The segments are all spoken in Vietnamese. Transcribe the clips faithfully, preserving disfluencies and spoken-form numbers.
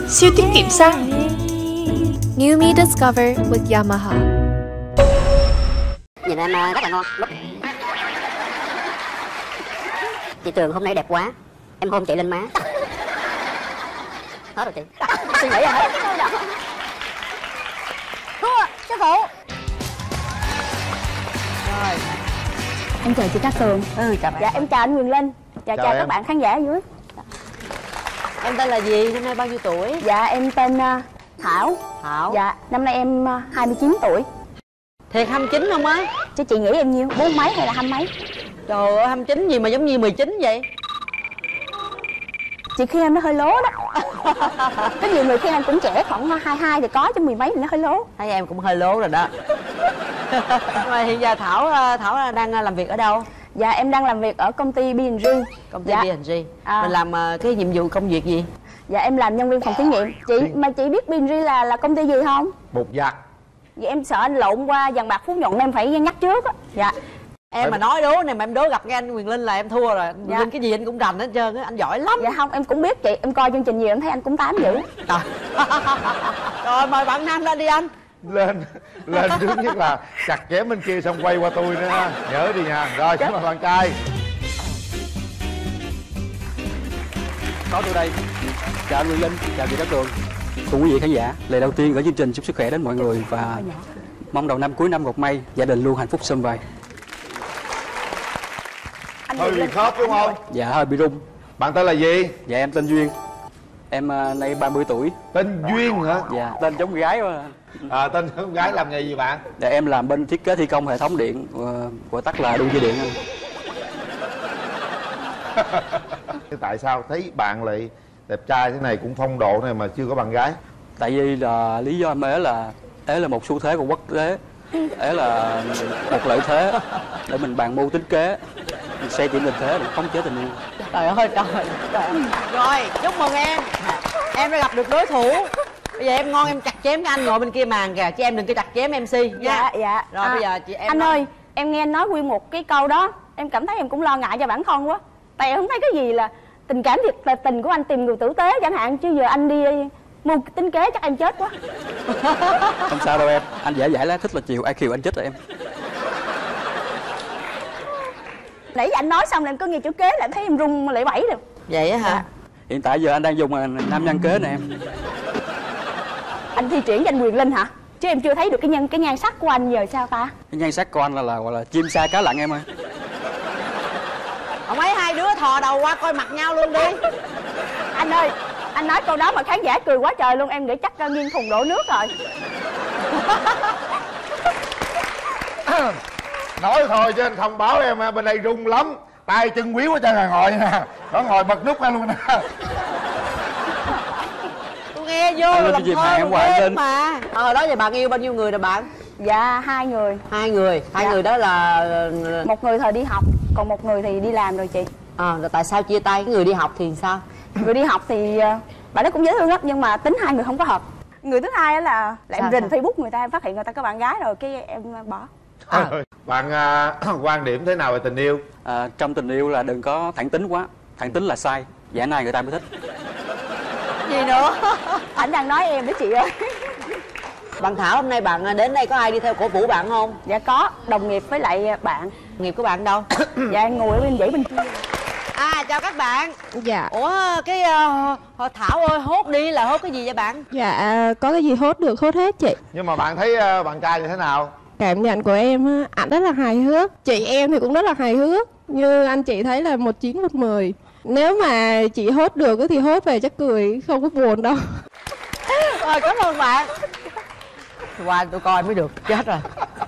siêu tiết kiệm xăng. New Me Discover with Yamaha. Nhìn em rất là ngon. Chị Tường hôm nay đẹp quá, em hôn chị lên má. Hết rồi chị. Suy nghĩ rồi hết. Thua, sư phụ. Rồi. Em chào chị Cát Tường. Ừ, chào bạn. Dạ em chào anh Quyền Linh. Dạ chào, chào các bạn khán giả ở dưới. Em tên là gì? Năm nay bao nhiêu tuổi? Dạ em tên uh, Thảo. Thảo. Dạ năm nay em uh, hai mươi chín tuổi. Thiệt hai mươi chín không á? Chứ chị nghĩ em nhiêu? Bốn mấy hay là hai mấy? Trời ơi, hai mươi chín gì mà giống như mười chín vậy? Chị khi em nó hơi lố đó. Có nhiều người khi em cũng trẻ, khoảng hai mươi hai thì có, chứ mười mấy thì nó hơi lố. Thấy em cũng hơi lố rồi đó. Nhưng mà hiện giờ Thảo Thảo đang làm việc ở đâu? Dạ em đang làm việc ở công ty bê en giê. Công ty dạ. bê en giê. À. Mình làm cái nhiệm vụ công việc gì? Dạ em làm nhân viên phòng thí nghiệm. Chị mà chị biết bê en giê là là công ty gì không? Bột giặt. Vậy em sợ anh lộn qua Vàng Bạc Phú Nhuận em phải nhắc trước á. Dạ. Em mà nói đố này mà em đố gặp cái anh Quyền Linh là em thua rồi. Quyền dạ. Linh cái gì anh cũng rành hết trơn á, anh giỏi lắm. Dạ không, em cũng biết chị, em coi chương trình nhiều em thấy anh cũng tám dữ. Trời. Rồi mời bạn nam lên đi anh. Lên lên trước nhất là chặt chém bên kia xong quay qua tôi nữa ha. Nhớ đi nha. Rồi xin mời bạn trai. Có tôi đây. Chào anh Quyền Linh, chào chị Cát Tường, cùng quý vị khán giả. Lời đầu tiên gửi chương trình chúc sức khỏe đến mọi người và mong đầu năm cuối năm gặp may, gia đình luôn hạnh phúc sum vầy. Hơi bị khớp đúng không? Dạ hơi bị rung. Bạn tên là gì? Dạ em tên Duyên. Em uh, nay ba mươi tuổi. Tên Duyên hả? Dạ tên giống gái mà. À, tên con gái làm nghề gì bạn? Dạ em làm bên thiết kế thi công hệ thống điện, uh, gọi tắt là đu dây điện. Tại sao thấy bạn lại đẹp trai thế này, cũng phong độ này mà chưa có bạn gái? Tại vì là lý do em ế là ế là một xu thế của quốc tế, ế là một lợi thế để mình bàn mưu tính kế, mình xây dựng tình thế để khống chế tình yêu. Trời ơi trời, trời ơi. Rồi chúc mừng em, em đã gặp được đối thủ. Bây giờ em ngon em chặt chém cái anh ngồi bên kia màn kìa, chứ em đừng có chặt chém em xê nha. Dạ dạ. Rồi à, bây giờ chị em anh nói... ơi, em nghe anh nói nguyên một cái câu đó, em cảm thấy em cũng lo ngại cho bản thân quá. Tại em không thấy cái gì là tình cảm thiệt là tình của anh tìm người tử tế chẳng hạn, chứ giờ anh đi mưu tính kế chắc em chết quá. Không sao đâu em, anh dễ dãi lá thích là chiều ai kiều anh chết rồi em. Nãy giờ anh nói xong là em cứ nghe chữ kế là em thấy em run lẩy bẩy rồi. Vậy á hả? Dạ. Hiện tại giờ anh đang dùng nam nhân kế nè em. Anh thi triển cho anh Quyền Linh hả? Chứ em chưa thấy được cái nhân cái nhan sắc của anh giờ sao ta? Cái nhan sắc của anh là, là gọi là chim sa cá lặn em ơi. Ông ấy hai đứa thò đầu qua coi mặt nhau luôn đi. Anh ơi, anh nói câu đó mà khán giả cười quá trời luôn, em nghĩ chắc nghiêng thùng đổ nước rồi. Nói thôi chứ anh không báo em, bên đây rung lắm, tay chân quýu hết trơn là ngồi nè, nó ngồi bật nút ra luôn nè. Tôi nghe vô là làm thơ em hoài lên mà. Ờ, hồi đó giờ bạn yêu bao nhiêu người rồi bạn? Dạ hai người. Hai người, hai dạ. người đó là một người thời đi học, còn một người thì đi làm rồi chị. À, rồi tại sao chia tay? Cái người đi học thì sao? Người đi học thì bạn ấy cũng dễ thương lắm, nhưng mà tính hai người không có hợp. Người thứ hai là, là em rình Facebook người ta, em phát hiện người ta có bạn gái rồi cái em bỏ. À. Bạn uh, quan điểm thế nào về tình yêu? À, trong tình yêu là đừng có thẳng tính quá, thẳng tính là sai, giả này người ta mới thích. Gì nữa? Anh đang nói em đó chị ơi. Bạn Thảo, hôm nay bạn đến đây có ai đi theo cổ vũ bạn không? Dạ có, đồng nghiệp với lại bạn. Nghiệp của bạn đâu? Dạ ngồi ở bên dãy bên kia. À chào các bạn. Dạ. Ủa cái uh, Thảo ơi, hốt đi là hốt cái gì vậy bạn? Dạ có cái gì hốt được hốt hết chị. Nhưng mà bạn thấy uh, bạn trai như thế nào? Cảm nhận của em ảnh rất là hài hước, chị em thì cũng rất là hài hước. Như anh chị thấy là một chín một mười. Nếu mà chị hốt được thì hốt về chắc cười không có buồn đâu. Rồi cảm ơn bạn. Qua tôi coi mới được, chết rồi.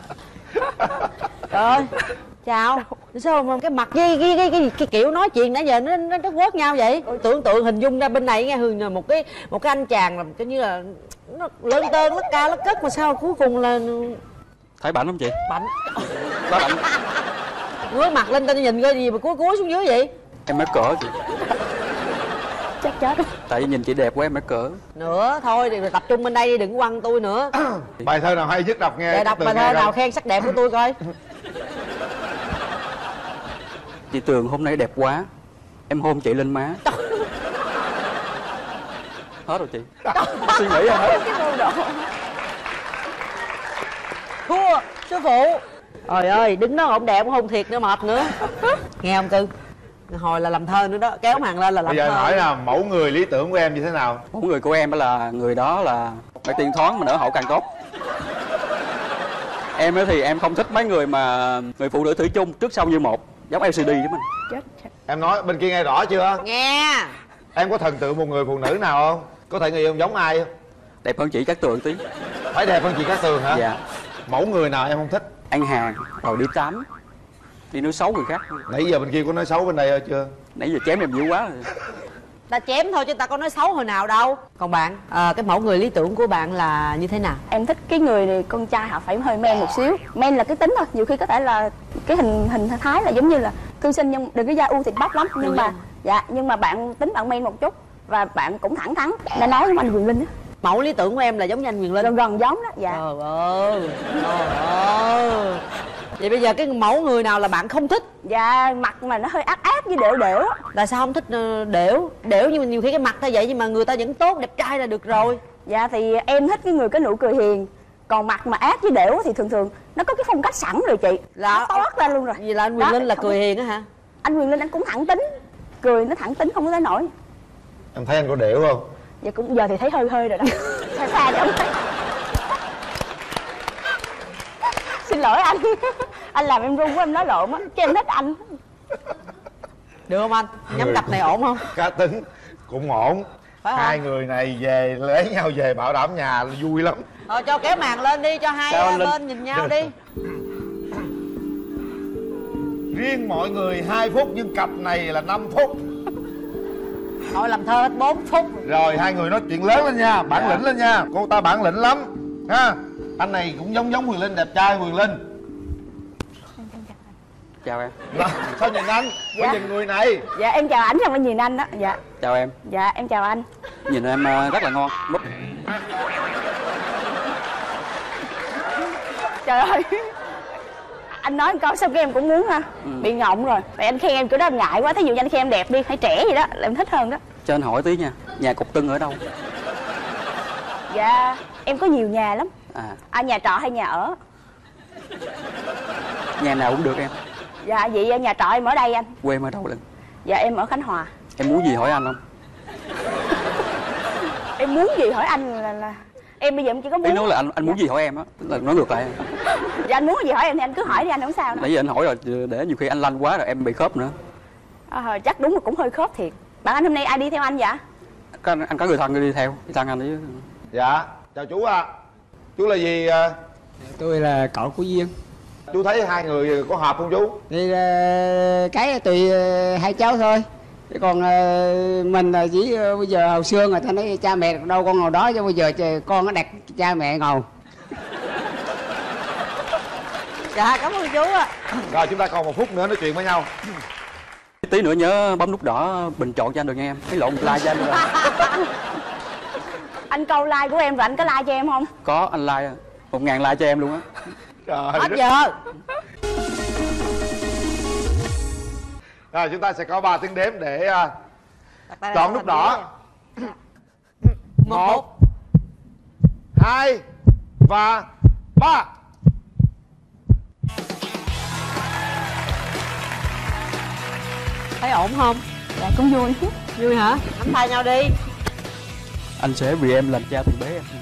Trời ơi, chào. Sao mà cái mặt cái cái cái, cái, cái kiểu nói chuyện nãy giờ nó nó nó quớt nhau vậy? Tưởng tượng hình dung ra bên này nghe Hường một cái một cái anh chàng làm coi như là nó lớn tơn lất ca lất cất mà sao cuối cùng là thấy bảnh không chị? Bảnh. Có bảnh. Ngước mặt lên tao nhìn coi gì mà cúi cúi xuống dưới vậy? Em mới cỡ chị. Chắc chết. Tại vì nhìn chị đẹp quá em mới cỡ. Nữa thôi thì tập trung bên đây đi, đừng quăng tôi nữa. Bài thơ nào hay nhất đọc nghe. Để đọc bài thơ nào khen sắc đẹp của tôi coi. Chị Tường hôm nay đẹp quá, em hôn chị lên má. Hết rồi chị. Suy nghĩ ra hết. Cái vô độ. Thua sư phụ. Trời ơi, đứng đó ổng đẹp hôn thiệt nữa, mệt nữa. Nghe không Cưng? Hồi là làm thơ nữa đó, kéo màn lên là làm bây giờ thơ. hỏi là mẫu người lý tưởng của em như thế nào? Mẫu người của em đó là người đó là phải tiên thoáng mà nở hậu càng tốt. Em ấy thì em không thích mấy người mà người phụ nữ thủy chung trước sau như một, giống lờ xê đê với mình. Chết. Em nói bên kia nghe rõ chưa? Nghe. Em có thần tượng một người phụ nữ nào không? Có thể người yêu giống ai không? Đẹp hơn chị Cát Tường tí. Phải đẹp hơn chị Cát Tường hả? Dạ. Mẫu người nào em không thích? Ăn hàng rồi đi tắm, đi nói xấu người khác. Nãy giờ bên kia có nói xấu bên đây chưa? Nãy giờ chém em dữ quá rồi. Ta chém thôi chứ ta có nói xấu hồi nào đâu. Còn bạn, à, cái mẫu người lý tưởng của bạn là như thế nào? Em thích cái người này, con trai họ phải hơi men một xíu. Men là cái tính thôi, nhiều khi có thể là cái hình hình thái là giống như là thư sinh nhưng đừng có da u thịt bắp lắm, nhưng mà dạ nhưng mà bạn tính bạn men một chút và bạn cũng thẳng thắn. Nên nói với anh Quyền Linh á, Mẫu lý tưởng của em là giống như anh Quyền Linh. gần gần giống đó. Dạ. Trời ơi, trời ơi. Vậy bây giờ cái mẫu người nào là bạn không thích? Dạ mặt mà nó hơi ác ác với đểu đểu á. Tại sao không thích ờ, đểu? Đểu nhưng mà nhiều khi cái mặt ta vậy nhưng mà người ta vẫn tốt, đẹp trai là được rồi. Dạ thì em thích cái người có nụ cười hiền. Còn mặt mà ác với đểu thì thường thường nó có cái phong cách sẵn rồi chị. Là Nó toát ra luôn rồi. Vì là anh Quyền Đó, Linh là không- cười hiền á hả? Anh Quyền Linh anh cũng thẳng tính. Cười nó thẳng tính không có tới nổi. Em thấy anh có đểu không? Dạ cũng giờ thì thấy hơi hơi rồi đó. Xa xa đó. Xin lỗi anh. Anh làm em run quá, em nói lộn á. Chứ em thích anh. Được không anh? Nhắm Người- cặp này ổn không? Cá tính cũng ổn. Phải không? Hai người này về lấy nhau về bảo đảm nhà là vui lắm. Thôi cho kéo màn lên đi, cho hai Chào anh Linh. bên nhìn nhau đi. Riêng mọi người hai phút nhưng cặp này là năm phút. Thôi làm thơ hết bốn phút. Rồi hai người nói chuyện lớn lên nha, bản Dạ. lĩnh lên nha. Cô ta bản lĩnh lắm ha. Anh này cũng giống giống Quyền Linh, đẹp trai Quyền Linh. Chào em. Đó, sao nhìn anh? Phải Dạ. nhìn người này. Dạ em chào ảnh xong anh nhìn anh đó. Dạ. Chào em. Dạ em chào anh. Nhìn em ờ, rất là ngon. Mút. Trời ơi. Anh nói một câu xong cái em cũng muốn ha. Ừ. Bị ngọng rồi. Tại anh khen em kiểu đó em ngại quá. Thí dụ như anh khen em đẹp đi, hay trẻ gì đó là em thích hơn đó. Cho anh hỏi tí nha. Nhà cục Tưng ở đâu? Dạ em có nhiều nhà lắm. À, À nhà trọ hay nhà ở? nhà nào cũng được em. Dạ vậy nhà trọ em ở đây anh. Quê em ở đâu lần? Dạ em ở Khánh Hòa. Em muốn gì hỏi anh không? Em muốn gì hỏi anh là, là... Em bây giờ em chỉ có Ý muốn. nói là anh anh muốn gì hỏi em á, tức là nói ngược lại. Dạ anh muốn gì hỏi em thì anh cứ hỏi đi anh, không sao đâu. Nãy giờ anh hỏi rồi, để nhiều khi anh lanh quá rồi em bị khớp nữa. À, chắc đúng là cũng hơi khớp thiệt. Bạn anh hôm nay ai đi theo anh vậy? Có, anh, anh có người thân đi theo, đi thân anh đi. Dạ, chào chú ạ. À. Chú là gì? à? Tôi là cậu của Duyên. Chú thấy hai người có hợp không chú? Thì ờ, cái tùy ờ, hai cháu thôi. Chứ còn ờ, mình là chỉ ờ, bây giờ hồi xưa người ta nói cha mẹ đâu con ngồi đó, chứ bây giờ trời, con nó đặt cha mẹ ngồi. Dạ cảm ơn chú ạ. Rồi chúng ta còn một phút nữa nói chuyện với nhau. Tí nữa nhớ bấm nút đỏ bình chọn cho anh được nghe em. Cái lộn like cho anh được. Anh câu like của em rồi anh có like cho em không? Có, anh like một ngàn like cho em luôn á. Trời Hết đất. giờ. Rồi chúng ta sẽ có ba tiếng đếm để uh, Đặt tay chọn ra, nút đỏ. Một. Một, hai và ba. Thấy ổn không? Dạ cũng vui. Vui hả? Nắm tay nhau đi. Anh sẽ vì em làm cha từ bé em.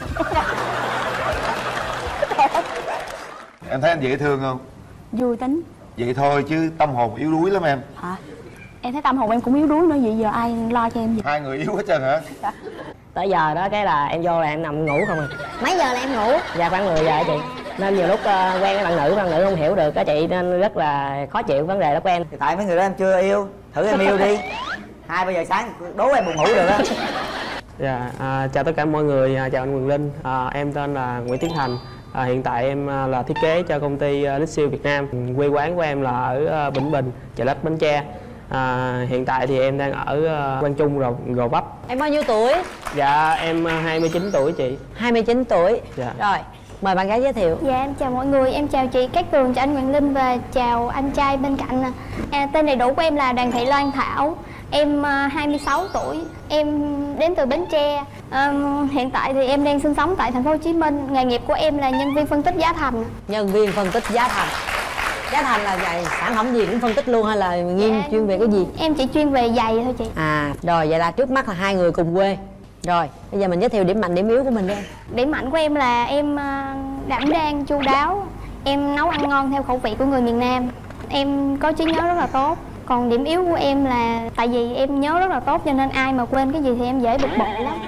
Em thấy anh dễ thương không? Vui tính. Vậy thôi chứ tâm hồn yếu đuối lắm em. Hả? Em thấy tâm hồn em cũng yếu đuối nữa, vậy giờ ai lo cho em vậy? Hai người yếu hết trơn hả? Tới giờ đó cái là em vô là em nằm ngủ không à. Mấy giờ là em ngủ? Dạ khoảng mười giờ á chị. Nên nhiều lúc uh, quen với bạn nữ, bạn nữ không hiểu được á chị, nên rất là khó chịu vấn đề đó của em. Thì tại mấy người đó em chưa yêu, thử em yêu đi. Hai ba giờ sáng đố em buồn ngủ được á. Dạ, à, chào tất cả mọi người, à, chào anh Quyền Linh. À, em tên là Nguyễn Tiến Thành. À, hiện tại em à, là thiết kế cho công ty uh, Lixil Việt Nam. Quê quán của em là ở uh, Vĩnh Bình, Chợ Lách, Bến Tre. À, hiện tại thì em đang ở uh, Quang Trung, Gò, Gò Vấp. Em bao nhiêu tuổi? Dạ em uh, hai mươi chín tuổi chị. hai mươi chín tuổi. Dạ. Rồi, mời bạn gái giới thiệu. Dạ em chào mọi người, em chào chị Cát Tường, chào anh Quyền Linh và chào anh trai bên cạnh. À, tên đầy đủ của em là Đoàn Thị Loan Thảo. Em uh, hai mươi sáu tuổi, em đến từ Bến Tre. Um, hiện tại thì em đang sinh sống tại thành phố Hồ Chí Minh. Nghề nghiệp của em là nhân viên phân tích giá thành. Nhân viên phân tích giá thành. Giá thành là vậy, sản phẩm gì cũng phân tích luôn hay là nghiên dạ, chuyên về cái gì? Em chỉ chuyên về giày thôi chị. À, rồi vậy là trước mắt là hai người cùng quê. Rồi, bây giờ mình giới thiệu điểm mạnh, điểm yếu của mình đi. Điểm mạnh của em là em uh, đảm đang, chu đáo. Em nấu ăn ngon theo khẩu vị của người miền Nam. Em có trí nhớ rất là tốt. Còn điểm yếu của em là tại vì em nhớ rất là tốt cho nên ai mà quên cái gì thì em dễ bực bội lắm.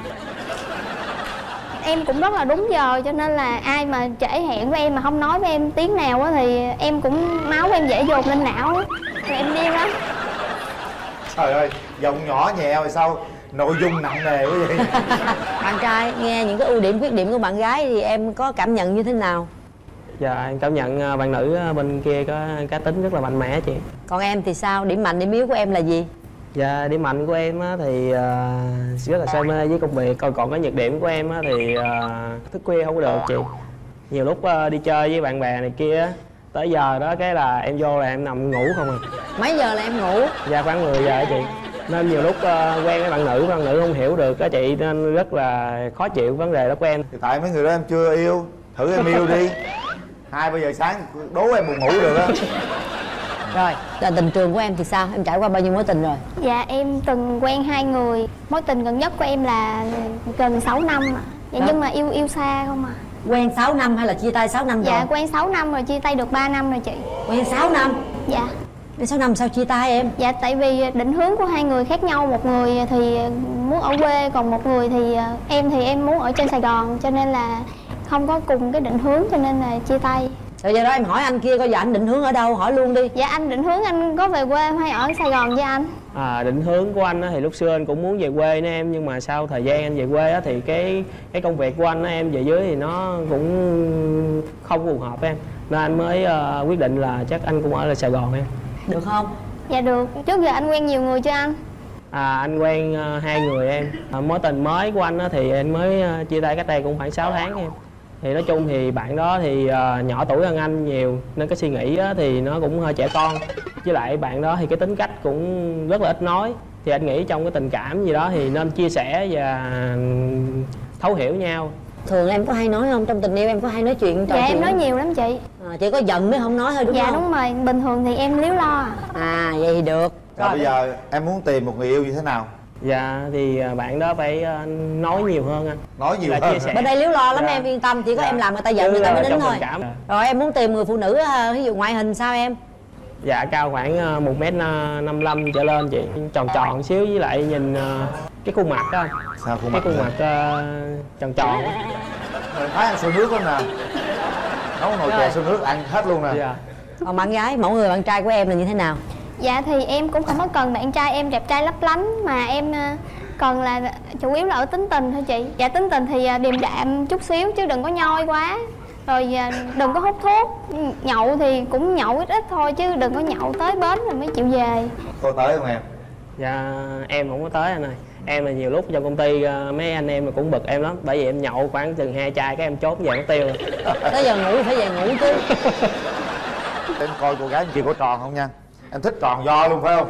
Em cũng rất là đúng giờ cho nên là ai mà trễ hẹn với em mà không nói với em tiếng nào thì em cũng máu em dễ dồn lên não thì em điên lắm. Trời ơi, giọng nhỏ nhẹ rồi sao nội dung nặng nề quá vậy? Bạn trai nghe những cái ưu điểm khuyết điểm của bạn gái thì em có cảm nhận như thế nào? Dạ em cảm nhận bạn nữ bên kia có cá tính rất là mạnh mẽ chị. Còn em thì sao? Điểm mạnh, điểm yếu của em là gì? Dạ điểm mạnh của em á, thì uh, rất là say mê với công việc. Còn còn cái nhược điểm của em á, thì uh, thức khuya không có được chị. Nhiều lúc uh, đi chơi với bạn bè này kia tới giờ đó cái là em vô là em nằm ngủ không à. Mấy giờ là em ngủ? Dạ khoảng mười giờ á chị. Nên nhiều lúc uh, quen với bạn nữ, bạn nữ không hiểu được á chị, nên rất là khó chịu vấn đề đó của em. Thì tại mấy người đó em chưa yêu, thử em yêu đi. Hai ba giờ sáng đố em buồn ngủ được á. Rồi, là tình trường của em thì sao? Em trải qua bao nhiêu mối tình rồi? Dạ em từng quen hai người. Mối tình gần nhất của em là gần sáu năm ạ. Dạ, nhưng mà yêu yêu xa không à. Quen sáu năm hay là chia tay sáu năm rồi? Dạ quen sáu năm rồi, chia tay được ba năm rồi chị. Quen sáu năm? Dạ. Quen sáu năm sao chia tay em? Dạ tại vì định hướng của hai người khác nhau. Một người thì muốn ở quê, còn một người thì em thì em muốn ở trên Sài Gòn. Cho nên là không có cùng cái định hướng cho nên là chia tay. Rồi giờ đó em hỏi anh kia coi giờ anh định hướng ở đâu, hỏi luôn đi. Dạ anh định hướng anh có về quê hay ở Sài Gòn với anh? À, định hướng của anh á, thì lúc xưa anh cũng muốn về quê nữa em, nhưng mà sau thời gian anh về quê á, thì cái cái công việc của anh á, em về dưới thì nó cũng không phù hợp em, nên anh mới uh, quyết định là chắc anh cũng ở lại Sài Gòn em. Được không? Dạ được. Trước giờ anh quen nhiều người chưa anh? À, anh quen uh, hai người em. À, mối tình mới của anh á, thì anh mới uh, chia tay cách đây cũng khoảng sáu tháng em. Thì nói chung thì bạn đó thì uh, nhỏ tuổi hơn anh nhiều, nên cái suy nghĩ á, thì nó cũng hơi trẻ con. Với lại bạn đó thì cái tính cách cũng rất là ít nói. Thì anh nghĩ trong cái tình cảm gì đó thì nên chia sẻ và thấu hiểu nhau. Thường em có hay nói không? Trong tình yêu em có hay nói chuyện trò Dạ chuyện em nói không? nhiều lắm chị. À, chỉ có giận mới không nói thôi đúng dạ, không? Dạ đúng rồi, bình thường thì em líu lo. À vậy thì được. Rồi, rồi bây giờ em muốn tìm một người yêu như thế nào? Dạ thì bạn đó phải nói nhiều hơn anh. Nói nhiều là hơn. Chia sẻ. Bên đây líu lo lắm Dạ. Em yên tâm, chỉ có Dạ. em làm người ta giận người ta mới nín thôi. Cảm. Rồi em muốn tìm người phụ nữ ví dụ ngoại hình sao em? Dạ cao khoảng một mét năm mươi lăm trở lên chị, tròn tròn xíu, với lại nhìn cái khuôn mặt đó anh. Sao khuôn cái mặt khuôn này? mặt uh, tròn tròn. Thấy ăn sôi nước lắm nè. Nấu nồi chè sôi nước ăn hết luôn nè. Dạ. Còn bạn gái, mẫu người bạn trai của em là như thế nào? Dạ thì em cũng không có cần bạn trai em đẹp trai lấp lánh, mà em còn là chủ yếu là ở tính tình thôi chị. Dạ tính tình thì điềm đạm chút xíu chứ đừng có nhoi quá. Rồi đừng có hút thuốc. Nhậu thì cũng nhậu ít ít thôi chứ đừng có nhậu tới bến rồi mới chịu về. Cô tới không em? Dạ em không có tới anh ơi. Em là nhiều lúc trong công ty mấy anh em cũng bực em lắm, bởi vì em nhậu khoảng chừng hai chai cái em chốt về mất tiêu. Tới giờ ngủ phải về ngủ chứ. Em coi cô gái kia có tròn không nha. Em thích tròn do luôn phải không?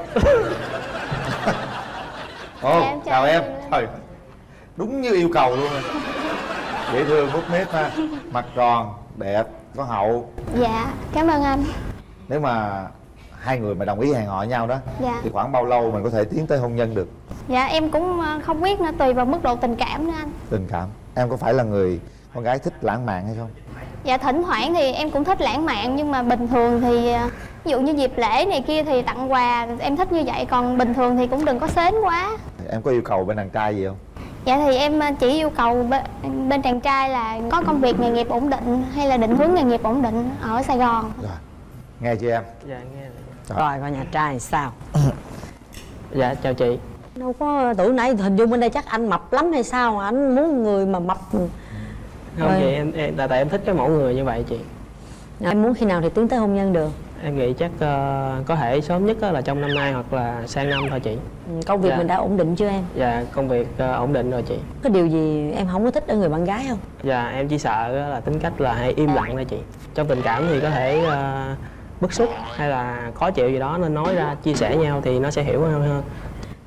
Ồ, dạ, em chào, chào em. em. Trời, đúng như yêu cầu luôn rồi. Dễ thương, mút mít ha. Mặt tròn, đẹp, có hậu. Dạ, cảm ơn anh. Nếu mà hai người mà đồng ý hẹn hò với nhau đó, dạ. thì khoảng bao lâu mình có thể tiến tới hôn nhân được? Dạ em cũng không biết nữa, tùy vào mức độ tình cảm nữa anh. Tình cảm. Em có phải là người con gái thích lãng mạn hay không? Dạ thỉnh thoảng thì em cũng thích lãng mạn, nhưng mà bình thường thì ví dụ như dịp lễ này kia thì tặng quà em thích như vậy, còn bình thường thì cũng đừng có sến quá. Em có yêu cầu bên đàn trai gì không? Dạ thì em chỉ yêu cầu bên, bên chàng trai là có công việc nghề nghiệp ổn định hay là định hướng nghề nghiệp ổn định ở Sài Gòn. Rồi, nghe chưa em? Dạ nghe. Rồi, rồi coi nhà trai sao? Dạ chào chị. Đâu có, tuổi nãy hình dung bên đây chắc anh mập lắm hay sao? Anh muốn người mà mập. Không rồi. chị, em, em tại tại em thích cái mẫu người như vậy chị. Em muốn khi nào thì tiến tới hôn nhân được? Em nghĩ chắc uh, có thể sớm nhất là trong năm nay hoặc là sang năm thôi chị. Công việc dạ. mình đã ổn định chưa em? Dạ công việc uh, ổn định rồi chị. Có điều gì em không có thích ở người bạn gái không? Dạ em chỉ sợ là tính cách là hay im lặng thôi chị. Trong tình cảm thì có thể uh, bức xúc hay là khó chịu gì đó nên nói ra chia sẻ nhau thì nó sẽ hiểu hơn hơn.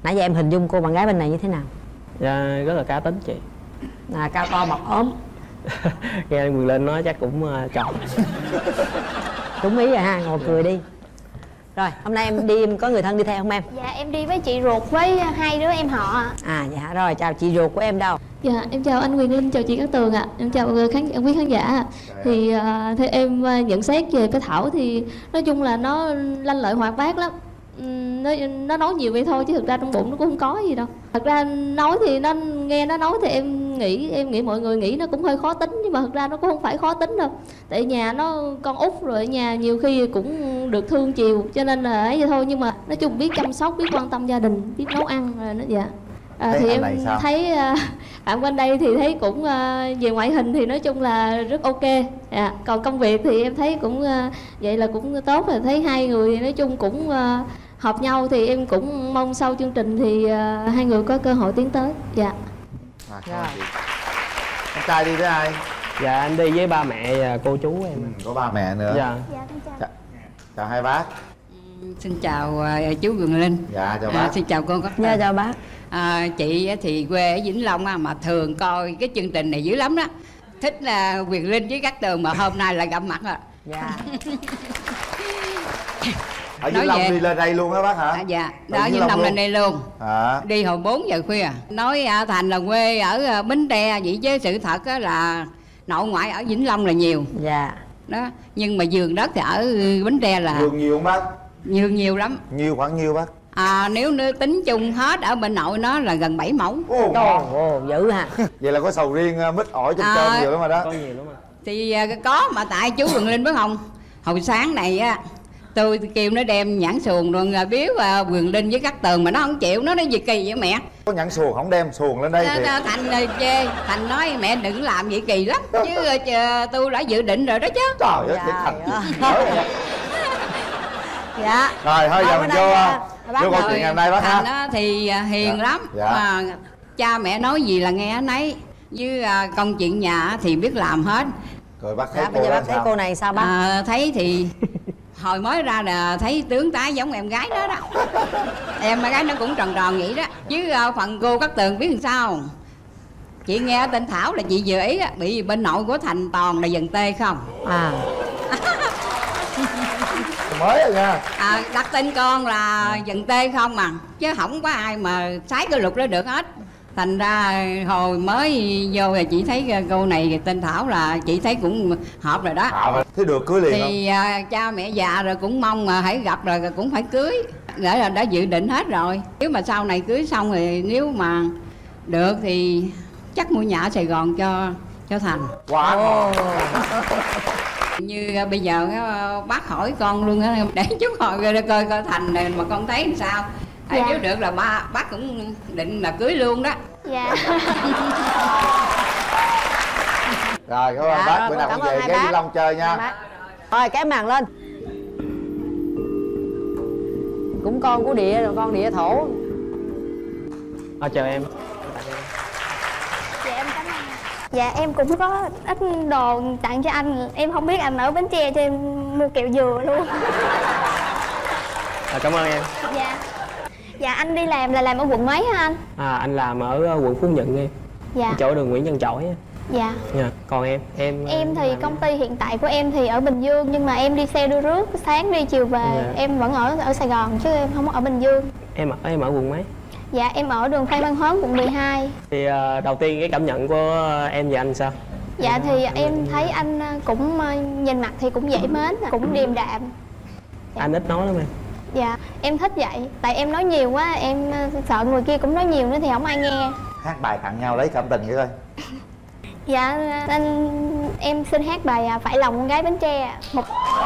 Nãy giờ em hình dung cô bạn gái bên này như thế nào? Dạ rất là cá tính chị. À, cao to mập ốm. Nghe anh Quyền Linh nói chắc cũng uh, chọn. Đúng ý rồi ha, ngồi cười đi. Rồi, hôm nay em đi có người thân đi theo không em? Dạ em đi với chị ruột với hai đứa em họ ạ. À dạ rồi, chào chị ruột của em đâu? Dạ em chào anh Quyền Linh, chào chị Cát Tường ạ. Em chào khán quý khán giả. Thì uh, theo em uh, nhận xét về cái Thảo thì nói chung là nó lanh lợi hoạt bát lắm. Uhm, nó, nó nói nhiều vậy thôi chứ thực ra trong bụng nó cũng không có gì đâu. Thật ra nói thì nó nghe nó nói thì em nghĩ em nghĩ mọi người nghĩ nó cũng hơi khó tính, nhưng mà thực ra nó cũng không phải khó tính đâu. Tại nhà nó con út rồi, ở nhà nhiều khi cũng được thương chiều cho nên là ấy vậy thôi, nhưng mà nói chung biết chăm sóc, biết quan tâm gia đình, biết nấu ăn rồi nó dạ. À, thì em thấy uh, bạn bên đây thì thấy cũng uh, về ngoại hình thì nói chung là rất ok. À, còn công việc thì em thấy cũng uh, vậy là cũng tốt, là thấy hai người nói chung cũng uh, hợp nhau, thì em cũng mong sau chương trình thì uh, hai người có cơ hội tiến tới. Dạ. À, rồi. Con trai đi với ai? Dạ anh đi với ba mẹ và cô chú em. Ừ, có ba mẹ nữa. Dạ. Dạ con chào. Chào, chào hai bác. Xin chào uh, chú Quyền Linh. Dạ chào bác. À, xin chào con Cát Tường. Dạ chào bác. À, chị thì quê ở Vĩnh Long mà thường coi cái chương trình này dữ lắm đó. Thích là Quyền Linh với Cát Tường mà hôm nay là gặp mặt rồi. Dạ. Ở Vĩnh Long đi lên đây luôn á bác hả? À, dạ, ở Vĩnh Long lên đây luôn. À. Đi hồi bốn giờ khuya. Nói à, Thành là quê ở Bến Tre, vậy chứ sự thật á là nội ngoại ở Vĩnh Long là nhiều. Dạ. Đó, nhưng mà vườn đất thì ở Bến Tre là vườn nhiều không bác? Nhiều nhiều lắm. Nhiều khoảng nhiêu bác? À, nếu nếu tính chung hết ở bên nội nó là gần bảy mẫu. Ồ, ồ dữ ha. Vậy là có sầu riêng, mít, ổi, chôm À, chôm nhiều lắm rồi đó. Có nhiều lắm mà. Thì à, có mà tại chú Quyền Linh biết không, hồi sáng này á tôi kêu nó đem nhãn xuồng rồi à, biếu à, Quyền Linh với Cát Tường mà nó không chịu, nó nói gì kỳ vậy mẹ. Có nhãn xuồng không đem xuồng lên đây à, thì Thành à, chê, Thành nói mẹ đừng làm vậy kỳ lắm chứ à, tôi đã dự định rồi đó chứ. Trời ơi, thiệt Thành. Dạ. Rồi thôi giờ mình vô vô câu chuyện ngày hôm nay bác ha. Thành á thì à, hiền dạ. lắm. Dạ. Mà cha mẹ nói gì là nghe nấy, với à, công chuyện nhà thì biết làm hết. Rồi bác thấy Dạ, cô bây giờ đó bác thấy sao? cô này sao bác? À, thấy thì hồi mới ra là thấy tướng tá giống em gái đó đó. Em gái nó cũng tròn tròn vậy đó. Chứ uh, phần cô Cát Tường biết làm sao. Chị nghe tên Thảo là chị vừa ý á, bị bên nội của Thành Toàn là dần tê không? À. Mới rồi nha. À, đặt tên con là dần tê không mà, chứ không có ai mà sái cái luật đó được hết. Thành ra hồi mới vô là chị thấy cô này tên Thảo là chị thấy cũng hợp rồi đó. À, thế được cưới liền thì không? À, cha mẹ già rồi cũng mong mà hãy gặp rồi cũng phải cưới, để là đã dự định hết rồi. Nếu mà sau này cưới xong thì nếu mà được thì chắc mua nhà ở Sài Gòn cho cho Thành. Wow. Như bây giờ bác hỏi con luôn á, để chút hồi coi coi, coi Thành này mà con thấy làm sao. Dạ. Nếu được là ba bác cũng định là cưới luôn đó. Dạ. Rồi cảm ơn Dạ, bác, rồi, bữa nào cảm con ơn về hai ghé bác. Vĩnh Long chơi nha. Bác. Rồi kéo màn lên. Cũng con của địa rồi, con địa thổ. À, chào em. Dạ em cảm ơn. Dạ em cũng có ít đồ tặng cho anh. Em không biết anh ở Bến Tre cho em mua kẹo dừa luôn. À, cảm ơn em. Dạ. Dạ anh đi làm là làm ở quận mấy hả anh? À, anh làm ở quận Phú Nhuận em. Dạ. Chỗ đường Nguyễn Văn Trỗi á. Dạ. Dạ. Còn em, em Em thì làm công ty hiện tại của em thì ở Bình Dương, nhưng mà em đi xe đưa rước, sáng đi chiều về. Dạ. Em vẫn ở ở Sài Gòn chứ em không ở Bình Dương. em ở em ở quận mấy? Dạ em ở đường Phan Văn Hớn quận mười hai. Thì uh, đầu tiên cái cảm nhận của em và anh sao? Dạ thì em thấy anh cũng nhìn mặt thì cũng dễ mến, cũng điềm đạm. Dạ. Anh ít nói lắm em. Dạ em thích vậy, tại em nói nhiều quá em sợ người kia cũng nói nhiều nữa thì không ai nghe. Hát bài tặng nhau lấy cảm tình vậy thôi. Dạ anh em xin hát bài Phải Lòng Con Gái Bến Tre. Một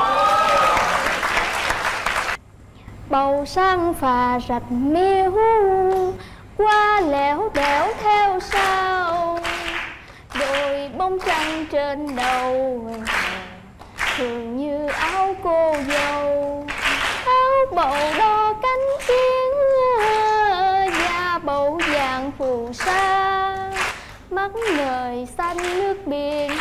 bầu sáng phà rạch miếu qua lẻo đẻo theo sau, đôi bông trăng trên đầu thường như áo cô dâu, áo bầu đo cánh kiến da bầu vàng phù sa, mắt ngời xanh nước biển,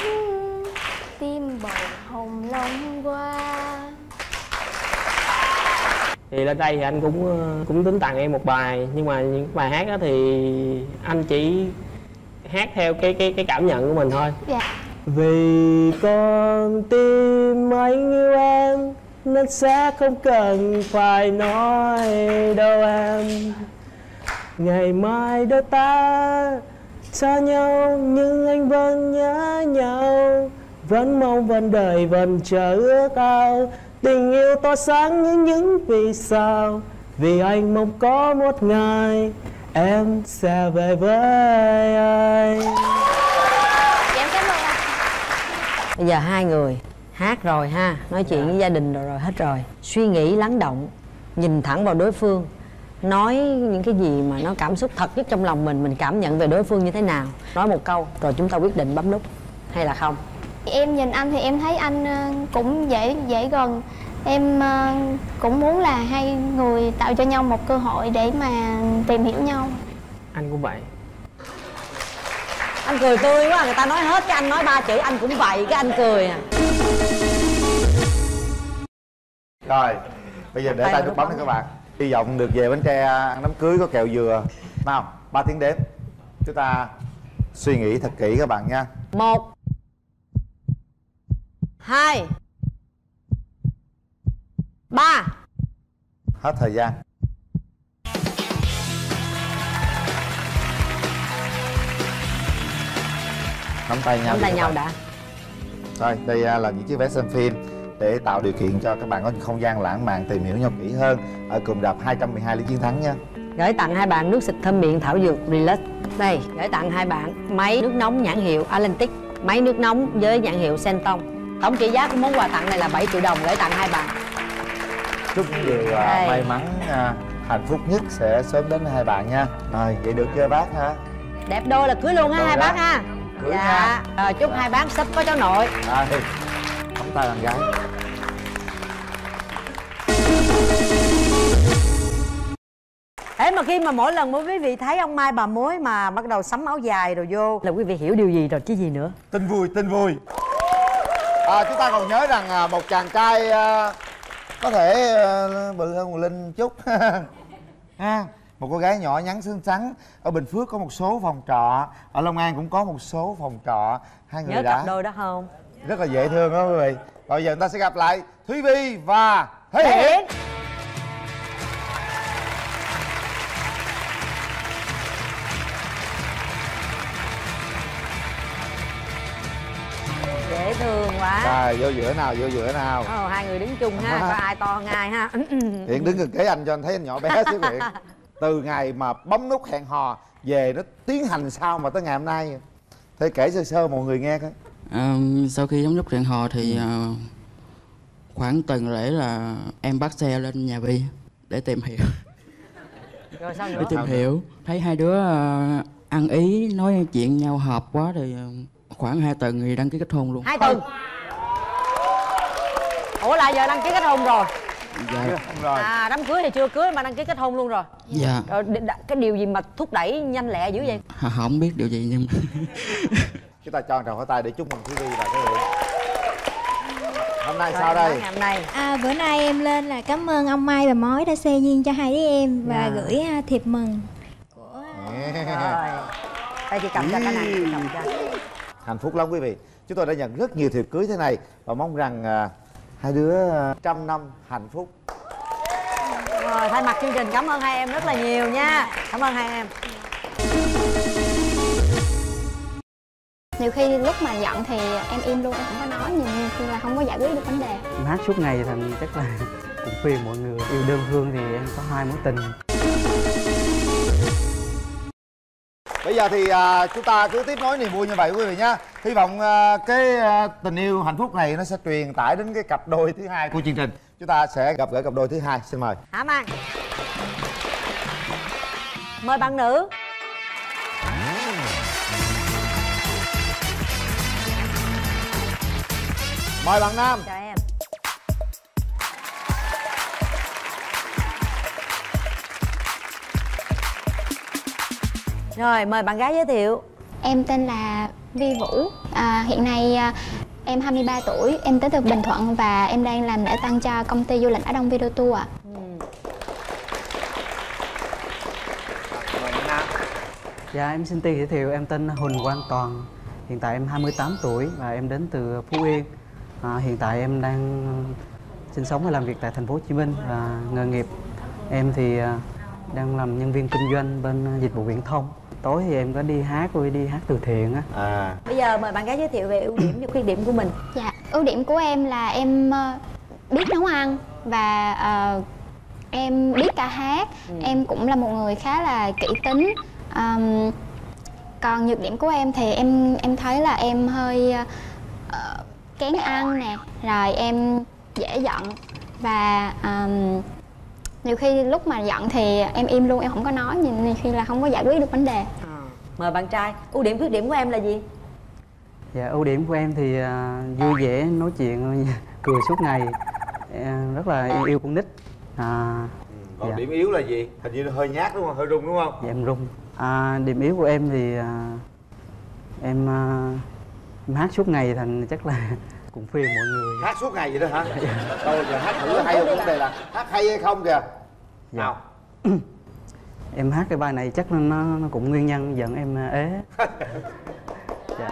tim bầu hồng long hoa. Thì lên đây thì anh cũng cũng tính tặng em một bài, nhưng mà những bài hát đó thì anh chỉ hát theo cái cái cái cảm nhận của mình thôi. Dạ. Vì con tim anh yêu em nên sẽ không cần phải nói đâu em. Ngày mai đôi ta xa nhau nhưng anh vẫn nhớ nhau, vẫn mong vẫn đợi vẫn chờ ước ao. Tình yêu tỏa sáng như những vì sao, vì anh mong có một ngày em sẽ về với anh. Dạ, em cảm ơn anh. Bây giờ hai người hát rồi ha, nói chuyện với gia đình rồi rồi hết rồi, suy nghĩ lắng động, nhìn thẳng vào đối phương, nói những cái gì mà nó cảm xúc thật nhất trong lòng mình, mình cảm nhận về đối phương như thế nào, nói một câu rồi chúng ta quyết định bấm nút hay là không. Em nhìn anh thì em thấy anh cũng dễ dễ gần. Em cũng muốn là hai người tạo cho nhau một cơ hội để mà tìm hiểu nhau. Anh cũng vậy. Anh cười tươi quá, người ta nói hết cái anh nói ba chữ anh cũng vậy, cái anh cười à. Rồi, bây giờ để tay nút bấm cho các bạn. Hy vọng được về Bến Tre ăn đám cưới có kẹo dừa. Nào, ba tiếng đếm. Chúng ta suy nghĩ thật kỹ các bạn nha. Một, hai, ba. Hết thời gian. Nắm tay nhau. Nắm tay nhau đã. Rồi, đây là những chiếc vé xem phim để tạo điều kiện cho các bạn có không gian lãng mạn tìm hiểu nhau kỹ hơn ở cụm rạp hai trăm mười hai Lý Chiến Thắng nha. Gửi tặng hai bạn nước xịt thơm miệng thảo dược Relax. Đây, gửi tặng hai bạn máy nước nóng nhãn hiệu Atlantic, máy nước nóng với nhãn hiệu Senton. Tổng trị giá của món quà tặng này là bảy triệu đồng, gửi tặng hai bạn. Chúc điều uh, may mắn, uh, hạnh phúc nhất sẽ sớm đến hai bạn nha. Rồi, vậy được chưa bác ha? Đẹp đôi là cưới luôn ha hai bác ha. Cưới dạ. nha. Rồi chúc hai bác sắp có cháu nội. Rồi, nắm tay bạn gái. Thế mà khi mà mỗi lần mỗi quý vị thấy ông Mai bà Mối mà bắt đầu sắm áo dài rồi vô là quý vị hiểu điều gì rồi chứ gì nữa. Tin vui, tin vui. À, chúng ta còn nhớ rằng một chàng trai uh, có thể uh, bự hơn một Linh chút ha. Một cô gái nhỏ nhắn xinh xắn. Ở Bình Phước có một số phòng trọ, ở Long An cũng có một số phòng trọ. Hai người nhớ đã cặp đôi đó không? Rất là dễ thương đó quý vị. Bây giờ chúng ta sẽ gặp lại Thúy Vi và Thế Hiển. Dễ thương quá. Rồi, vô giữa nào, vô giữa nào. Ồ, hai người đứng chung ha, có ai to hơn ai ha. Hiển đứng gần kế anh cho anh thấy anh nhỏ bé xíu Hiển. Từ ngày mà bấm nút hẹn hò về nó tiến hành sao mà tới ngày hôm nay. Thế kể sơ sơ mọi người nghe coi. À, sau khi bấm nút hẹn hò thì uh, khoảng tuần lễ là em bắt xe lên nhà Vi để tìm hiểu. Rồi sao nữa? Để tìm hiểu. Thấy hai đứa uh, ăn ý nói chuyện nhau hợp quá thì uh, khoảng hai tuần thì đăng ký kết hôn luôn. Hai tuần. Ủa là giờ đăng ký kết hôn rồi? Dạ. Rồi. À, đám cưới thì chưa cưới mà đăng ký kết hôn luôn rồi. Dạ. Rồi cái điều gì mà thúc đẩy nhanh lẹ dữ vậy? À, không biết điều gì nhưng chúng ta cho tràng pháo tay để chúc mừng Thúy Vi và Thế Hiển. Hôm nay rồi, sao đây? Hôm nay. À, bữa nay em lên là cảm ơn ông Mai và Mối đã xe duyên cho hai đứa em và yeah. gửi uh, thiệp mừng của. Rồi. Đây chị cầm cho cái này, chị cầm cho. Hạnh phúc lắm quý vị. Chúng tôi đã nhận rất nhiều thiệp cưới thế này và mong rằng uh, hai đứa uh, trăm năm hạnh phúc. Rồi, thay mặt chương trình cảm ơn hai em rất là nhiều nha. Cảm ơn hai em. Nhiều khi lúc mà giận thì em im luôn, em không có nói, nhiều khi là không có giải quyết được vấn đề. Em hát suốt ngày thì chắc là cũng khuyên mọi người yêu đơn phương thì em có hai mối tình. Bây giờ thì uh, chúng ta cứ tiếp nối niềm vui như vậy quý vị nhé. Hy vọng uh, cái uh, tình yêu hạnh phúc này nó sẽ truyền tải đến cái cặp đôi thứ hai của chương trình. Chúng ta sẽ gặp gỡ cặp đôi thứ hai. Xin mời. Hả Mang? Mời bạn nữ. Mời bạn nam. Chào em. Rồi, mời bạn gái giới thiệu. Em tên là Vi Vũ. À, hiện nay à, em hai mươi ba tuổi, em tới từ Bình Thuận và em đang làm lễ tân cho công ty du lịch Á Đông Video Tour ạ. Ừ. Dạ em xin tự giới thiệu, em tên Huỳnh Quang Toàn. Hiện tại em hai mươi tám tuổi và em đến từ Phú Yên. À, hiện tại em đang sinh sống và làm việc tại thành phố Hồ Chí Minh. Và nghề nghiệp em thì đang làm nhân viên kinh doanh bên dịch vụ viễn thông. Tối thì em có đi hát, rồi đi hát từ thiện á. À. Bây giờ mời bạn gái giới thiệu về ưu điểm và khuyết điểm của mình. Dạ, ưu điểm của em là em biết nấu ăn và uh, em biết ca hát. Ừ. Em cũng là một người khá là kỹ tính. Um, còn nhược điểm của em thì em em thấy là em hơi uh, kén ăn nè, rồi em dễ giận và um, nhiều khi lúc mà giận thì em im luôn, em không có nói, nhiều khi là không có giải quyết được vấn đề. À. Mời bạn trai, ưu điểm khuyết điểm của em là gì? Dạ ưu điểm của em thì uh, vui vẻ, nói chuyện cười suốt ngày, uh, rất là yêu, yêu con nít. À, còn dạ. điểm yếu là gì? Hình như hơi nhát đúng không? Hơi run đúng không? Dạ em run. À, điểm yếu của em thì uh, em uh, em hát suốt ngày thành chắc là cũng phiền mọi người. Hát suốt ngày vậy đó hả? Thôi giờ hát thử hay không? Vấn đề là hát hay hay không kìa. Dạ. Nào. Em hát cái bài này chắc nó nó cũng nguyên nhân dẫn em ế. Dạ.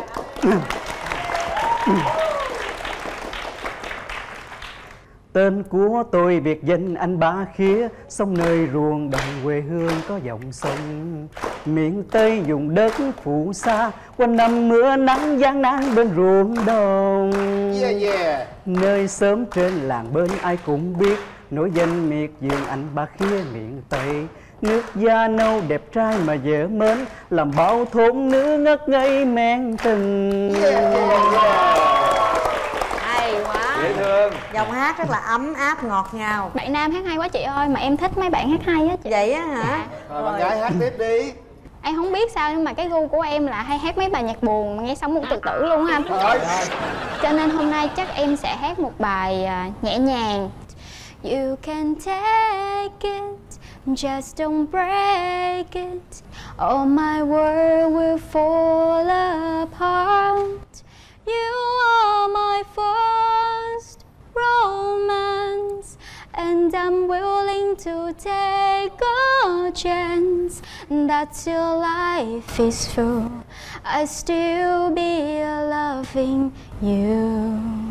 Tên của tôi biệt danh anh Ba Khía, sống nơi ruộng đồng quê hương có dòng sông. Miền Tây vùng đất phù sa, quanh năm mưa nắng gian nan bên ruộng đồng. Yeah, yeah. Nơi sớm trên làng bên ai cũng biết, nổi danh miệt vườn anh Ba Khía miền Tây. Nước da nâu đẹp trai mà dễ mến, làm bao thôn nữ ngất ngây men tình. Yeah, yeah, yeah. Hay quá. Dễ thương. Giọng hát rất là ấm áp ngọt ngào. Bạn nam hát hay quá chị ơi, mà em thích mấy bạn hát hay á chị. Vậy á hả? Rồi bạn gái hát tiếp đi. Em không biết sao nhưng mà cái gu của em là hay hát mấy bài nhạc buồn mà nghe xong muốn tự tử luôn á anh. Cho nên hôm nay chắc em sẽ hát một bài uh, nhẹ nhàng. You can take it, just don't break it. All my world will fall apart. You are my first romance, and I'm willing to take a chance that your life is full. I still be loving you.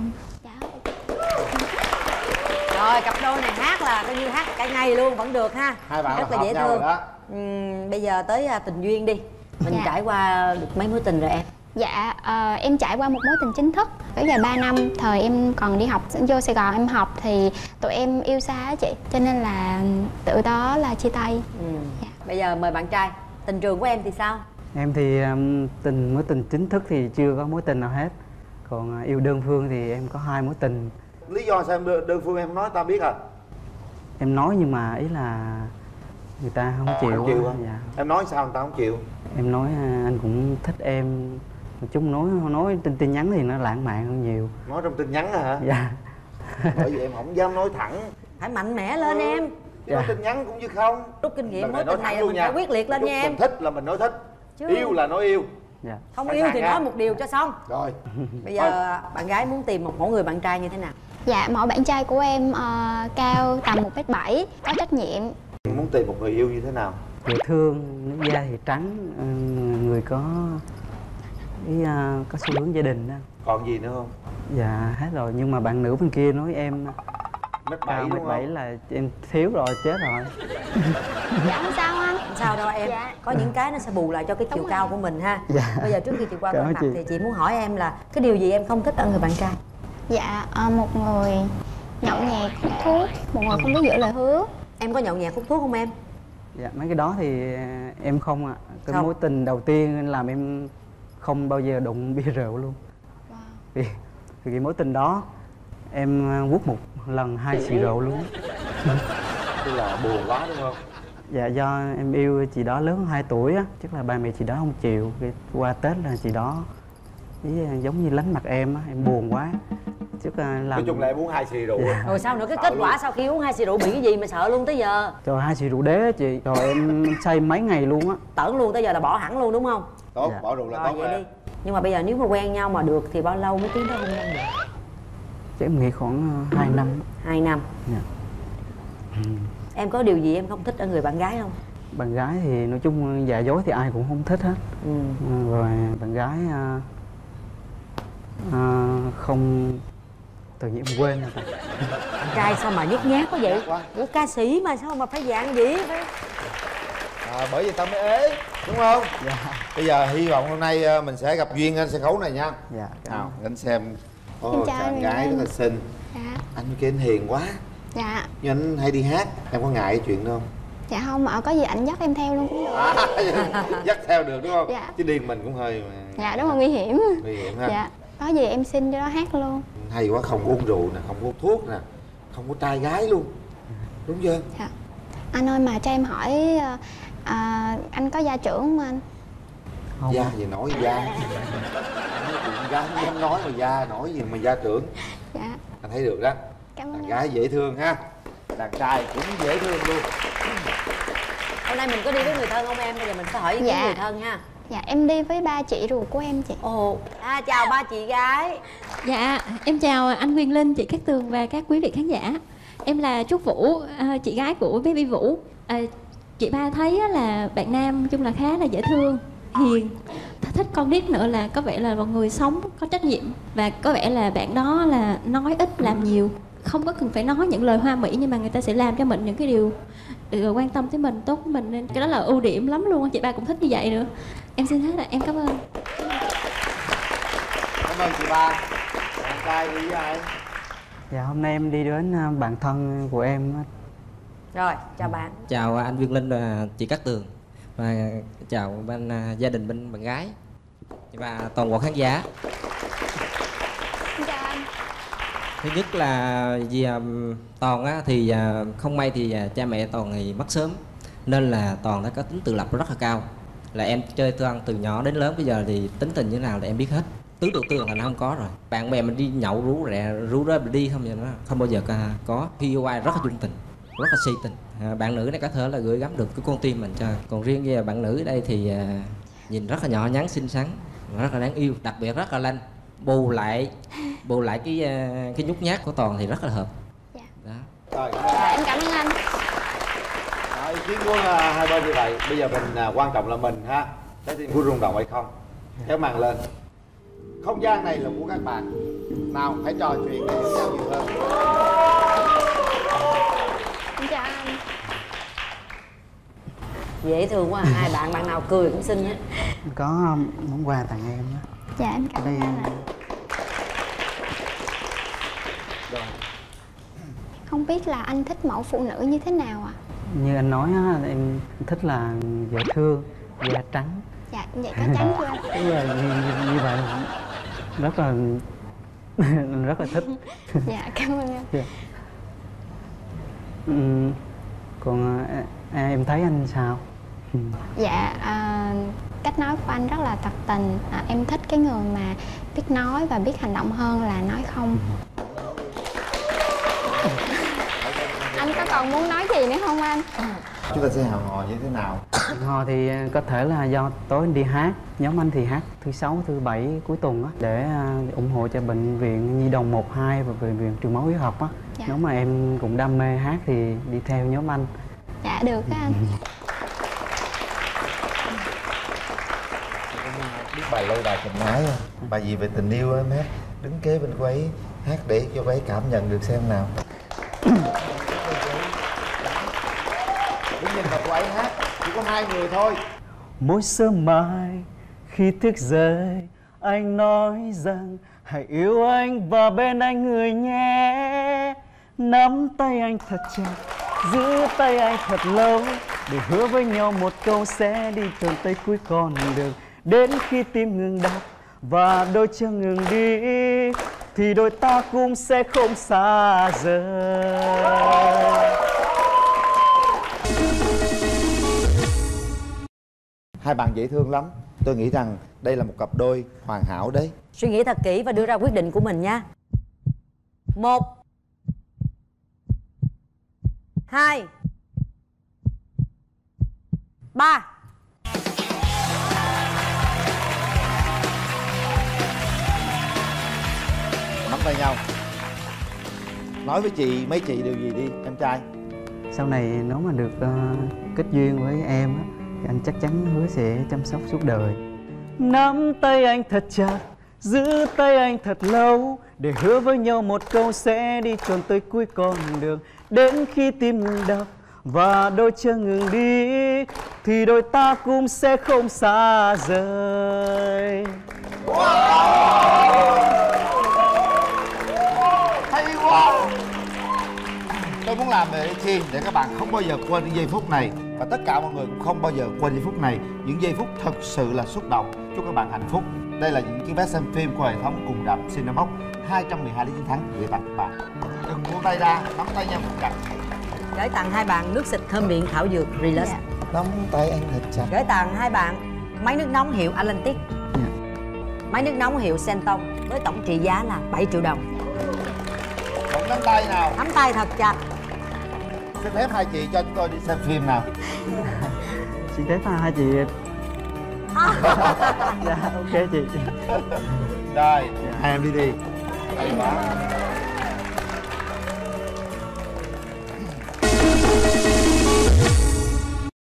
Rồi cặp đôi này hát là coi như hát cả ngày luôn vẫn được ha. Hai bạn rất là dễ thương. Uhm, bây giờ tới uh, tình duyên đi. Mình dạ. trải qua được mấy mối tình rồi em? Dạ, uh, em trải qua một mối tình chính thức. Bây giờ ba năm, thời em còn đi học vô Sài Gòn em học thì tụi em yêu xa á chị. Cho nên là từ đó là chia tay. Ừ. Dạ. Bây giờ mời bạn trai. Tình trường của em thì sao? Em thì um, tình mối tình chính thức thì chưa có mối tình nào hết. Còn uh, yêu đơn phương thì em có hai mối tình. Lý do sao em đơn, đơn phương em nói ta biết à? Em nói nhưng mà ý là người ta không chịu. Không chịu hả? Dạ. Em nói sao người ta không chịu? Em nói anh cũng thích em. Nói chung nói nói tin tin nhắn thì nó lãng mạn hơn nhiều. Nói trong tin nhắn hả? Dạ. Bởi vì em không dám nói thẳng. Phải mạnh mẽ lên ừ. em. Dạ. Nói tin nhắn cũng như không. Rút kinh nghiệm mối tình này là mình phải quyết liệt lên Lúc nha em. mình thích là mình nói thích. Chứ... yêu là nói yêu. Dạ. Không yêu thì nói một điều cho xong. Rồi. Bây giờ thôi. Bạn gái muốn tìm một mẫu người bạn trai như thế nào? Dạ, mẫu bạn trai của em uh, cao tầm một mét bảy, có trách nhiệm. Muốn tìm một người yêu như thế nào? Dễ thương, nước da thì trắng, người có ý, uh, có xu hướng gia đình đó. Còn gì nữa không? Dạ hết rồi, nhưng mà bạn nữ bên kia nói em mét bảy đúng không? mét bảy là em thiếu rồi, chết rồi. Dạ không sao anh. Không sao đâu em. Dạ. Có những cái nó sẽ bù lại cho cái chiều đúng cao rồi. Của mình ha. Dạ. Bây giờ trước khi chị qua bên mặt thì chị muốn hỏi em là cái điều gì em không thích ở người bạn trai? Dạ, một người nhậu nhẹt, hút thuốc, một người không biết giữ lời hứa. Em có nhậu nhẹt hút thuốc không em? Dạ, mấy cái đó thì em không ạ. À. Cái không. mối tình đầu tiên làm em không bao giờ đụng bia rượu luôn. Wow. Thì, thì cái mối tình đó em hút một lần hai xì rượu luôn. Tức là buồn quá đúng không? Dạ, do em yêu chị đó lớn hơn hai tuổi á. Chắc là ba mẹ chị đó không chịu. Qua Tết là chị đó ý, giống như lánh mặt em á, em buồn quá. Chắc là làm... Nói chung là em uống hai xì rượu. Dạ. Rồi sao nữa, cái kết quả sau khi uống hai xì rượu bị cái gì mà sợ luôn tới giờ? Trời, hai xì rượu đế chị. Rồi em say mấy ngày luôn á. Tởn luôn tới giờ là bỏ hẳn luôn đúng không? Tốt, dạ. bỏ rượu là rồi, tốt vậy rồi. Đi. Nhưng mà bây giờ nếu mà quen nhau mà được thì bao lâu mới tiến tới hôn nhân được? Chắc em nghĩ khoảng hai năm. Hai năm. Dạ. Em có điều gì em không thích ở người bạn gái không? bạn gái thì nói chung giả dối thì ai cũng không thích hết. Ừ. Rồi bạn gái à, à, không tự nhiên em quên rồi. Bạn trai sao mà nhút nhát quá vậy? Ủa ca sĩ mà sao mà phải dạng gì phải? À, bởi vì tao mới ế đúng không? Dạ. Bây giờ hy vọng hôm nay mình sẽ gặp duyên anh sân khấu này nha. Dạ. Nào anh xem. Ồ, Em chào chàng anh gái Nguyễn rất là Linh. xinh. Dạ. Anh kia anh hiền quá. Dạ. Nhưng anh hay đi hát, em có ngại cái chuyện đó không? Dạ không ạ, có gì ảnh dắt em theo luôn cũng được. À, dắt theo được đúng không? Dạ. Chứ đi mình cũng hơi mà. Dạ đúng là nguy hiểm. Nguy hiểm ha. Dạ. Có gì em xin cho nó hát luôn. Hay quá, không uống rượu nè, không uống thuốc nè, không có trai gái luôn. Đúng chưa? Dạ. Anh ơi mà cho em hỏi à, anh có gia trưởng không anh? Không. Da gì nổi da. Da không dám nói mà da nổi gì mà da trưởng. Dạ. Anh thấy được đó. Cảm ơn Đàn em. gái dễ thương ha. Đàn trai cũng dễ thương luôn. Hôm nay mình có đi với người thân không em? Bây giờ mình sẽ hỏi ý kiến Dạ. người thân ha. Dạ em đi với ba chị ruột của em chị. Ồ, à, chào ba chị gái. Dạ, em chào anh Quyền Linh, chị Cát Tường và các quý vị khán giả. Em là Trúc Vũ, à, chị gái của Baby Vũ. À, chị ba thấy á là bạn nam chung là khá là dễ thương, hiền, thích con nít nữa, là có vẻ là một người sống có trách nhiệm, và có vẻ là bạn đó là nói ít làm nhiều, không có cần phải nói những lời hoa mỹ nhưng mà người ta sẽ làm cho mình những cái điều điều quan tâm tới mình, tốt với mình, nên cái đó là ưu điểm lắm luôn. Chị ba cũng thích như vậy nữa. Em xin hết ạ, em cảm ơn. Cảm ơn chị ba. Bạn trai đi với ai? Dạ hôm nay em đi đến à, bạn thân của em. Rồi, chào bạn. Chào anh Viên Linh và chị Cát Tường, và chào bên uh, gia đình bên bạn gái và toàn bộ khán giả. Chào anh. Thứ nhất là vì um, Toàn á, thì uh, không may thì uh, cha mẹ Toàn thì mất sớm, nên là Toàn đã có tính tự lập rất là cao. Là em chơi Toàn từ nhỏ đến lớn, bây giờ thì tính tình như thế nào là em biết hết. Tứ tự tương là nó không có rồi. Bạn bè mình đi nhậu rú rẹ rú rê mình đi không, vậy nó không bao giờ có. pê u i rất là trung tình, rất là si tình. À, bạn nữ này có thể là gửi gắm được cái con tim mình cho. Còn riêng về bạn nữ ở đây thì à, nhìn rất là nhỏ nhắn xinh xắn, rất là đáng yêu, đặc biệt rất là lanh. Bù lại bù lại cái cái nhút nhát của Toàn thì rất là hợp. Dạ. Đó. Rồi, Dạ, em cảm ơn anh. Đó, ý kiến của uh, hai bên như vậy. Bây giờ mình uh, quan trọng là mình ha, trái tim của rung động hay không. Kéo màn lên. Không gian này là của các bạn. Nào hãy trò chuyện để hiểu nhau nhiều hơn. Em chào anh. Dễ thương quá, hai bạn bạn nào cười cũng xinh hết. Có món quà tặng em đó. Dạ em cảm ơn anh ạ. Rồi. Không biết là anh thích mẫu phụ nữ như thế nào ạ? Như anh nói á, em thích là dễ thương, da trắng. Dạ, vậy có trắng chưa anh? Tức là như, như, như vậy rất là rất là thích. Dạ, cảm ơn anh. Dạ. Ừ, còn à, em thấy anh sao? Dạ, à, cách nói của anh rất là thật tình. À, em thích cái người mà biết nói và biết hành động hơn là nói không. Anh có còn muốn nói gì nữa không anh? Chúng ta sẽ hẹn hò như thế nào? Hò thì có thể là do tối anh đi hát, nhóm anh thì hát thứ sáu, thứ bảy cuối tuần á, để uh, ủng hộ cho bệnh viện Nhi đồng một hai và bệnh viện Truyền máu huyết học á. Dạ. Nếu mà em cũng đam mê hát thì đi theo nhóm anh. Dạ được á anh. Biết bài lâu đài tình ái không? Bài gì về tình yêu á em hát. Đứng kế bên cô ấy hát để cho cô ấy cảm nhận được xem nào. Đứng nhìn vào cô ấy hát. Chỉ có hai người thôi. Mỗi sớm mai khi thức dậy, anh nói rằng hãy yêu anh và bên anh người nhé. Nắm tay anh thật chặt, giữ tay anh thật lâu, để hứa với nhau một câu sẽ đi tận tới cuối con đường. Đến khi tim ngừng đập và đôi chân ngừng đi, thì đôi ta cũng sẽ không xa rời. Hai bạn dễ thương lắm. Tôi nghĩ rằng đây là một cặp đôi hoàn hảo đấy. Suy nghĩ thật kỹ và đưa ra quyết định của mình nha. Một, hai, ba. Nắm tay nhau. Nói với chị, mấy chị điều gì đi em trai? sau này nếu mà được uh, kết duyên với em á, thì anh chắc chắn hứa sẽ chăm sóc suốt đời. Nắm tay anh thật chặt, giữ tay anh thật lâu, để hứa với nhau một câu sẽ đi tròn tới cuối con đường. Đến khi tim ngừng đập và đôi chân ngừng đi, thì đôi ta cũng sẽ không xa rời. Hay quá. Tôi muốn làm về Thiên để các bạn không bao giờ quên những giây phút này, và tất cả mọi người cũng không bao giờ quên giây phút này. Những giây phút thật sự là xúc động. Chúc các bạn hạnh phúc. Đây là những cái vé xem phim của hệ thống cùng rạp Cinebox, hai trăm mười hai lý chiến thắng gửi tặng các bạn. Đừng buông tay ra, nắm tay nhau thật chặt. Gửi tặng hai bạn nước xịt thơm miệng thảo dược Relax. Yeah. Nắm tay anh thật chặt. Gửi tặng hai bạn máy nước nóng hiệu Atlantic. Yeah. Máy nước nóng hiệu Senton với tổng trị giá là bảy triệu đồng. Không nắm tay nào. Nắm tay thật chặt. Xin phép hai chị cho chúng tôi đi xem phim nào. Xin phép hai chị. Dạ ok chị. Rồi, hai em đi đi. Hay quá.